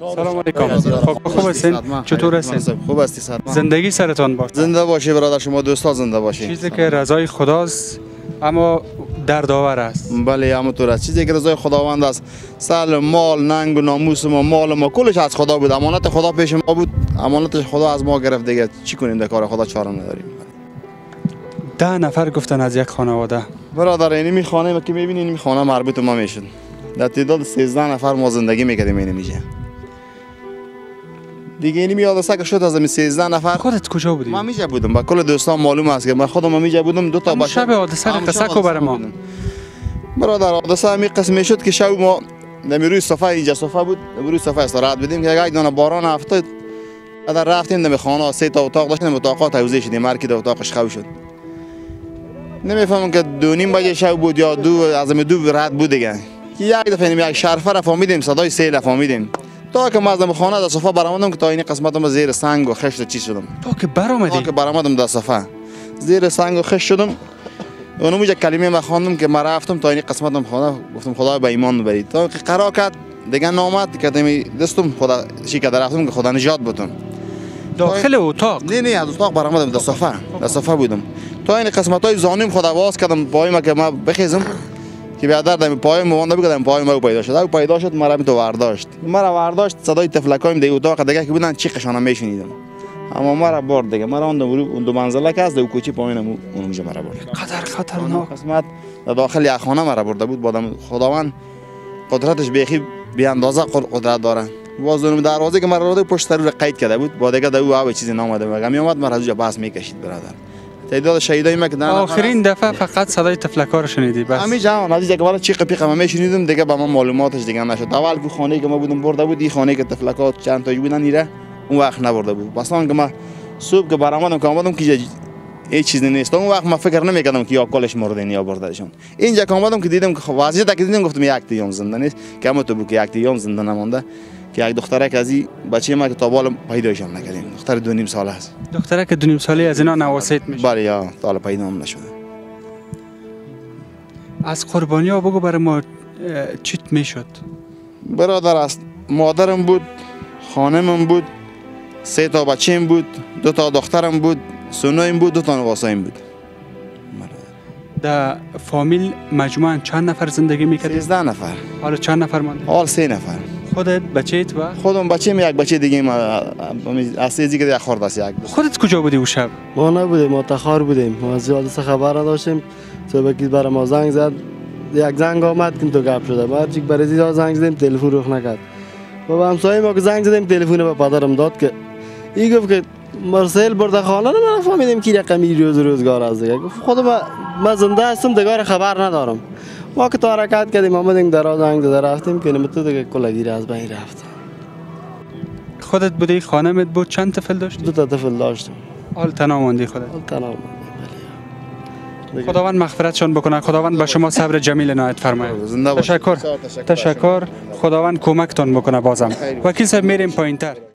سلام علیکم. خوب هستین؟ چطور هستین؟ خوب هستی سر. زندگی سرتان باشه. زنده باشی برادر، شما دوستا زنده باشی. چیزی که رضای خداست اما دردآور است. بله همونطور است. چیزی که رضای خداوند است. سال مال ننگ و ناموس ما، مال ما کلش از خدا بود. امانت خدا پیش ما بود. امانت خدا از ما گرفت، دیگه چی کنیم؟ در کار خدا چاره نداریم. 10 نفر گفتن از یک خانواده. برادر اینی خانه که میبینین این خانه مربوط ما میشد. در تعداد 13 نفر ما زندگی میکردیم اینجا. دیگه اینی میاد که شد از این 13 نفر. خودت کجا بودی؟ من میجا بودم. با کل دوستان معلوم است که من خودم میجا بودم. دو تا شب حادثه قصه برای ما. برادر حادثه می قسم شد که شب ما در روی صفحه اینجا صفحه بود، در روی صفحه استراحت بودیم که یک دانه باران افتاد. در رفتیم در خانه 3 تا اتاق داشتیم، اتاقات توزیع شدیم، هر کی در اتاقش خو شد. نمیفهمم که 2:30 بجه شب بود یا از دو رد بود دیگه. یک دفعه یک شرفه را فهمیدیم، صدای سیل خامیدیم. تا که ما از خانه در صفحه برآمدم که تا این قسمتم زیر سنگ و خشت چی شدم. تا که برآمدم در صفحه زیر سنگ و خشت شدم. اونم یک کلمه ما خواندم که ما رفتم تا این قسمتم خدا گفتم خدا به ایمان ببرید. تا که قرار کرد دیگه نامد که دستم خدا چی که رفتم که خدا نجات بدم. داخل اتاق؟ نه از اتاق برآمدم در صفحه بودم. تا این قسمتای زانیم خدا باز کردم پای ما که ما بخیزم که بیادر دم پای مونده بگم پای ما پیدا شد. او پیدا شد مرا تو ورداشت. مرا ورداشت صدای تفلکایم دیگه اتاق دیگه که بودن چیقشون میشنیدم. اما مرا برد دیگه. مرا اون دو منزله که از دو کوچه پایینم اونجا مرا برد. قدر خطرناک قسمت داخل یک خانه مرا برده بود. بعدم خداوند قدرتش بیخی بی اندازه قدرت داره. باز اون دروازه که مرا رو پشت سر رو قید کرده بود. بعد دیگه دو آب چیزی نامده بود. می اومد مرا از اونجا بس میکشید برادر. تعداد شهیدای ما که آخرین دفعه فقط صدای تفلکا رو شنیدی بس. همین جان از اینجا که چیق پیق ما میشنیدم دیگه به ما معلوماتش دیگه نشد. اول که خانه که ما بودم برده بود، این خانه که تفلکا چند تا بودن ایره اون وقت نبرده بود. مثلا که ما صبح که برآمدم که آمدم که هیچ چیزی نیست. اون وقت ما فکر نمیکردم که یا کلش مردن یا بردهشون. اینجا که آمدم که دیدم که وضعیت که دیدم گفتم یک دیوم زنده نیست. که اما تو بود که یک دیوم زنده نمونده. که یک دختره که از این بچه ما که تا بالا پیداش هم نکردیم. دختر 2.5 ساله است. دختره که 2.5 ساله از اینا نواسیت میشه. بله یا تا حالا پیدا هم نشده. از قربانی ها بگو برای ما چیت میشد؟ برادر است. مادرم بود، خانمم بود، 3 تا بچه‌م بود، 2 تا دخترم بود، سنویم بود، 2 تا نواسایم بود. در فامیل مجموعاً چند نفر زندگی میکردید؟ 13 نفر. حالا چند نفر مانده؟ حال 3 نفر. خودت، بچه‌ت و خودم بچه‌م یک بچه دیگه ما از دیگه یک خورده است یک. خودت کجا بودی اون شب؟ ما نبودیم، ما تخار بودیم. ما از حادثه خبر نداشتیم. صبح که برای ما زنگ زد، یک زنگ آمد که تو گپ شده. ما چیک برای زیاد زنگ زدیم تلفن روخ نکرد. و به همسایه ما که زنگ زدیم تلفن به پدرم داد که این گفت که مرسل برده خانه رو نفهمیدیم کی رقمی روزگار از دیگه. گفت خودم من زنده هستم دیگه خبر ندارم. ما که تا حرکت کردیم آمدیم در زنگ زده رفتیم که نمیتونه دیگه کلاگیر از بین رفت. خودت بودی، خانمت بود، چند طفل داشتی؟ 2 تا طفل داشتم. حال تنها ماندی خودت؟ حال تنها ماندم. خداوند مغفرتشان بکنه. خداوند به شما صبر جمیل عنایت فرماید. تشکر. خداوند کمکتان بکنه بازم. وکیل صاحب میریم پایینتر.